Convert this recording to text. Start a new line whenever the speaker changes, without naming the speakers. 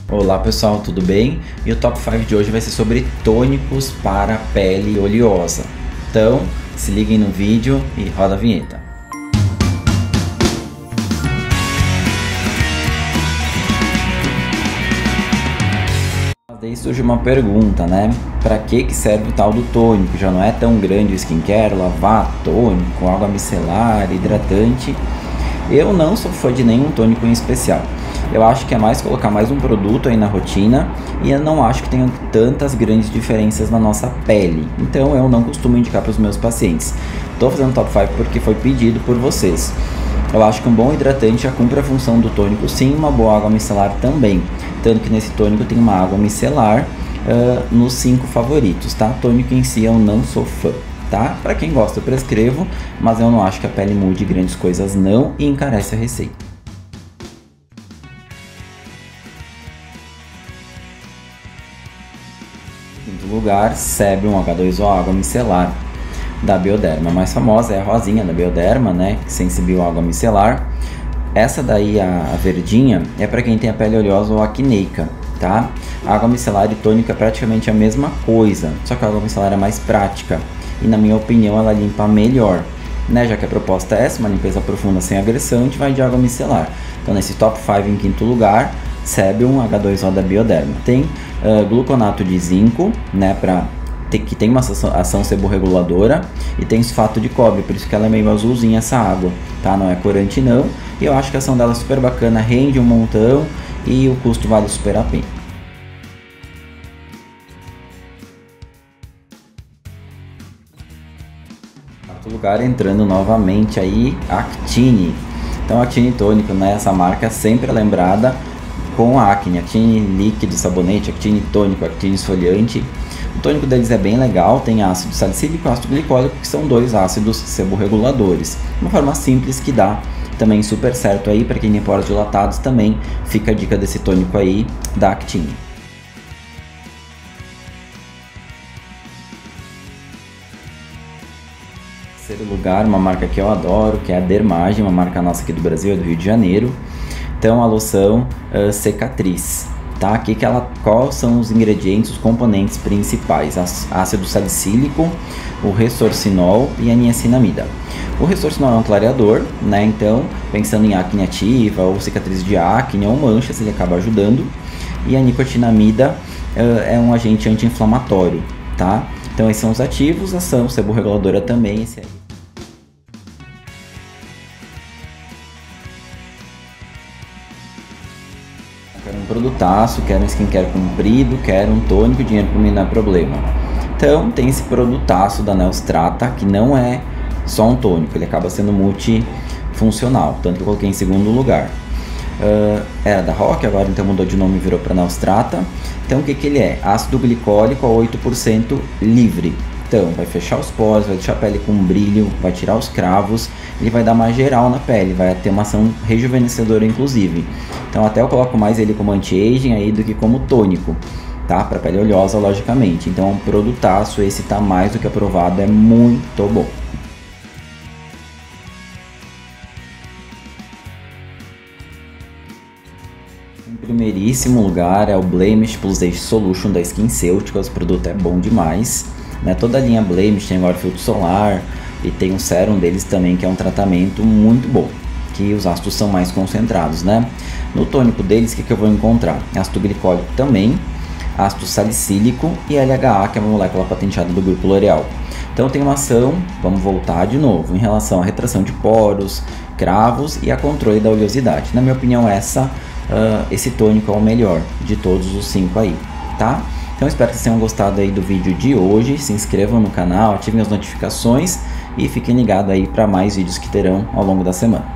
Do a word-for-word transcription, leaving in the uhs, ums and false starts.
Olá pessoal, tudo bem? E o top cinco de hoje vai ser sobre tônicos para pele oleosa. Então, se liguem no vídeo e roda a vinheta. Daí surge uma pergunta, né? Para que que serve o tal do tônico? Já não é tão grande o skincare, lavar, tônico, água micelar, hidratante. Eu não sou fã de nenhum tônico em especial. Eu acho que é mais colocar mais um produto aí na rotina e eu não acho que tenha tantas grandes diferenças na nossa pele. Então eu não costumo indicar para os meus pacientes. Estou fazendo top cinco porque foi pedido por vocês. Eu acho que um bom hidratante já cumpre a função do tônico, sim, uma boa água micelar também. Tanto que nesse tônico tem uma água micelar uh, nos cinco favoritos, tá? Tônico em si eu não sou fã, tá? Para quem gosta eu prescrevo, mas eu não acho que a pele mude grandes coisas não e encarece a receita. Em quinto lugar, Sebium H dois O Água Micelar da Bioderma. A mais famosa é a rosinha da Bioderma, né? Sensibio Água Micelar. Essa daí, a, a verdinha, é para quem tem a pele oleosa ou acneica, tá? A água micelar e tônico é praticamente a mesma coisa, só que a água micelar é mais prática e, na minha opinião, ela limpa melhor, né? Já que a proposta é essa, uma limpeza profunda sem agressão, a gente vai de água micelar. Então, nesse top cinco, em quinto lugar, Sebium H dois O da Bioderma. Tem uh, gluconato de zinco, né? Pra ter, que tem uma ação, ação seborreguladora, e tem sulfato de cobre, por isso que ela é meio azulzinha essa água, tá? Não é corante não. E eu acho que a ação dela é super bacana, rende um montão e o custo vale super a pena. Em quarto lugar, entrando novamente aí, Actine. Então, Actine tônico, né? Essa marca sempre é lembrada com a acne. Actine líquido, sabonete, Actine tônico, Actine esfoliante. O tônico deles é bem legal, tem ácido salicílico e ácido glicólico, que são dois ácidos seborreguladores. Uma forma simples que dá também super certo aí para quem tem poros dilatados. Também fica a dica desse tônico aí da Actine. Em terceiro lugar, uma marca que eu adoro, que é a Dermage, uma marca nossa aqui do Brasil, é do Rio de Janeiro. Então, a loção uh, Cicatriz, tá? Aqui que ela, quais são os ingredientes, os componentes principais? Ácido salicílico, o restorcinol e a niacinamida. O restorcinol é um clareador, né? Então, pensando em acne ativa ou cicatriz de acne ou manchas, ele acaba ajudando. E a nicotinamida uh, é um agente anti-inflamatório, tá? Então, esses são os ativos, ação seborreguladora também, esse aí. Quero um produtaço, quero um skincare comprido, quero um tônico, dinheiro para mim não é problema. Então tem esse produtaço da Neostrata, que não é só um tônico, ele acaba sendo multifuncional, tanto que eu coloquei em segundo lugar. Uh, era da Rock, agora então mudou de nome e virou para Neostrata. Então o que, que ele é? Ácido glicólico a oito por cento livre. Então, vai fechar os poros, vai deixar a pele com brilho, vai tirar os cravos, ele vai dar uma geral na pele, vai ter uma ação rejuvenescedora inclusive. Então até eu coloco mais ele como anti-aging aí do que como tônico, tá? Para pele oleosa, logicamente. Então é um produtaço, esse tá mais do que aprovado, é muito bom. Em primeiríssimo lugar é o Blemish Plus Age Solution da SkinCeuticals. O produto é bom demais, né? Toda a linha Blemish tem agora filtro solar e tem um sérum deles também, que é um tratamento muito bom, que os ácidos são mais concentrados, né? No tônico deles, o que, que eu vou encontrar? Ácido glicólico também, ácido salicílico e L H A, que é uma molécula patenteada do grupo L'Oréal. Então tem uma ação, vamos voltar de novo, em relação à retração de poros, cravos e a controle da oleosidade. Na minha opinião, essa, uh, esse tônico é o melhor de todos os cinco aí, tá? Então espero que vocês tenham gostado aí do vídeo de hoje, se inscrevam no canal, ativem as notificações e fiquem ligados aí para mais vídeos que terão ao longo da semana.